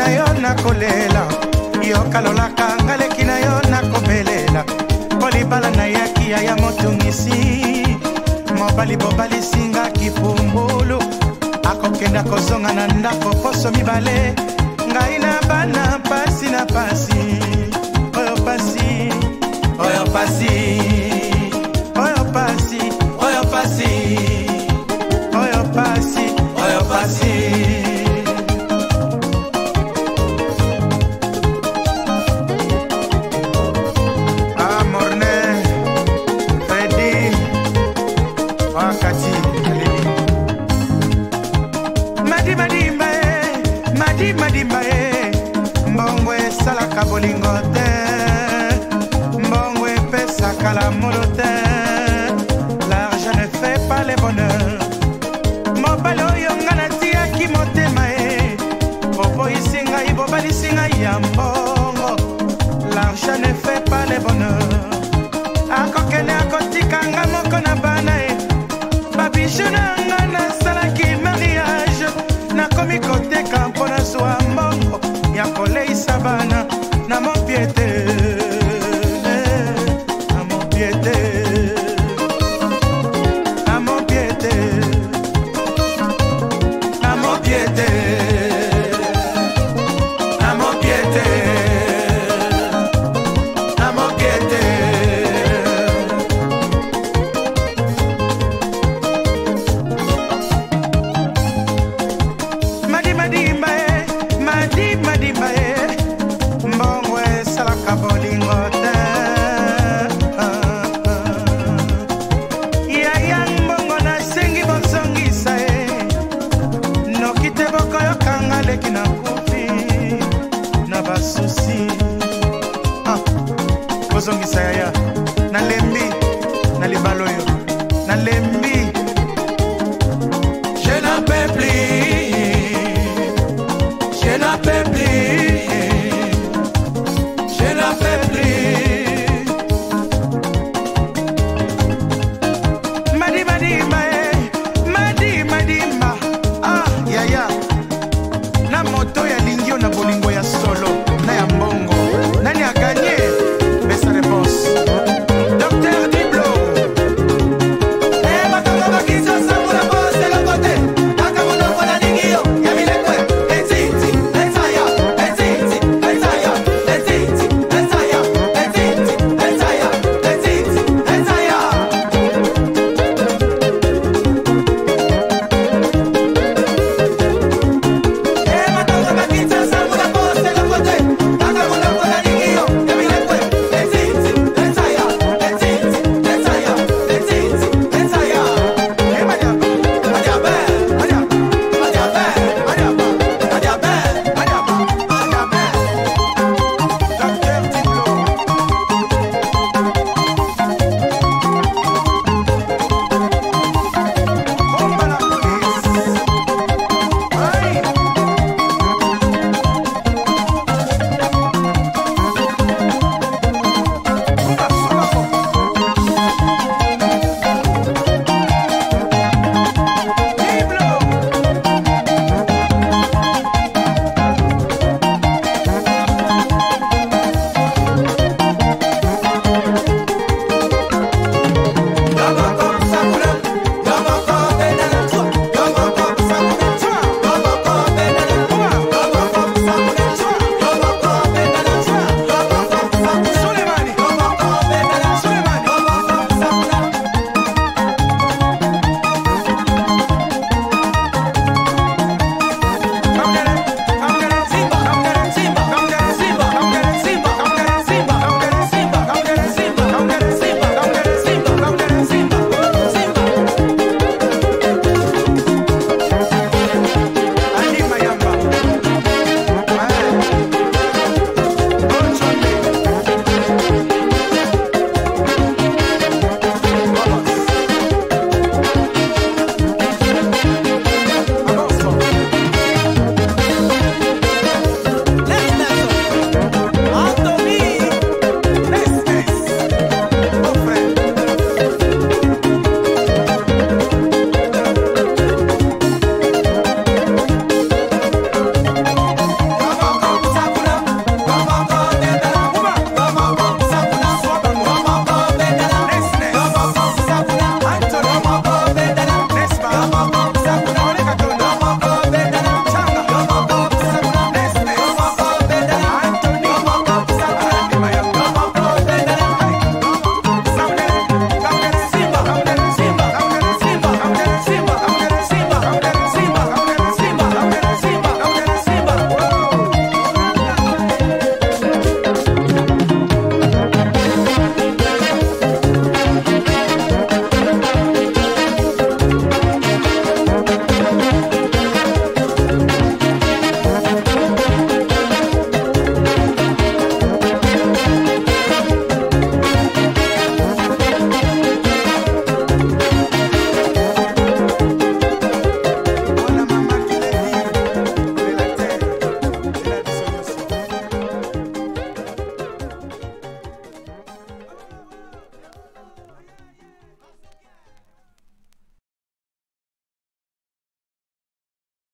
na yo nakolela, yo kalolaka ngaleki na yo nakobelela. Polibala na yakia ya motungisi, mobali bobali singa kipumbulu. Akokenda kozonga na ndako poso mibale, ngai na bana pasi na pasi. Oyo pasi, oyo pasi, oyo pasi, oyo pasi, oyo pasi, oyo pasi. Mbongwe salaka bolingo te, mbongwe pesaka la molo te. L'argent ne fait pas le bonheur. Mobali oyo nga natiaki motema e, popo isinga ibobali singa ya mbongo. L'argent ne fait pas le bonheur. Akokene akotika nga moko na bana e, babiju na nga nasalaki mariage. Nakomi koteka mpona zwa mbongo ya koleisa bana na mopiete, na mopiete, na mopiete, na mopiete, na mopiete, na mopiete. Mbongwe salaka bolingo te, yaya mbongo nasengi bosongisa e, noki te bokoyokanga leki na kufi na basusi. Bosongisa yaya nalembi na libala oyo nalembi. Je n'en peux plus, je n'en peux plus.